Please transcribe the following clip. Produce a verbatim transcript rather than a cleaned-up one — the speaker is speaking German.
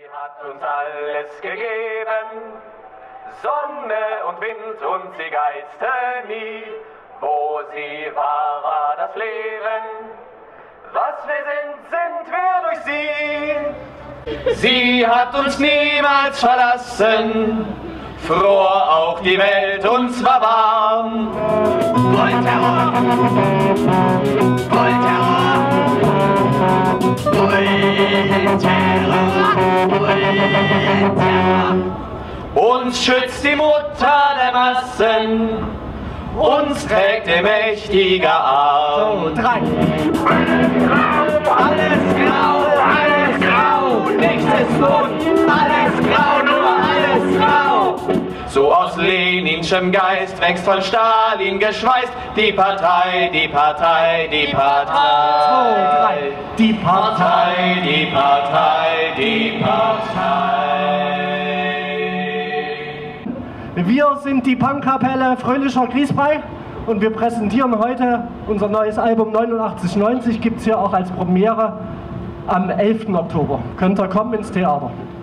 hat uns alles gegeben, Sonne und Wind und sie geiste nie. Wo sie war, war das Leben, was wir sind, sind wir durch sie. Sie hat uns niemals verlassen, fror auch die Welt uns war warm. Vollterror, Vollterror, Vollterror, Vollterror. Uns schützt die Mutter der Massen, uns trägt der mächtige Arm. So, drei. Alles grau, alles grau, nichts ist bunt, alles grau, nur alles grau. So aus Leninschem Geist wächst von Stalin geschweißt die Partei, die Partei, die Partei. Zwei, drei. Die Partei, die Partei, die Partei. Wir sind die Punkkapelle Fröhlicher Griesbrei und wir präsentieren heute unser neues Album neunundachtzig neunzig, gibt es hier auch als Premiere am elften Oktober. Könnt ihr kommen ins Theater.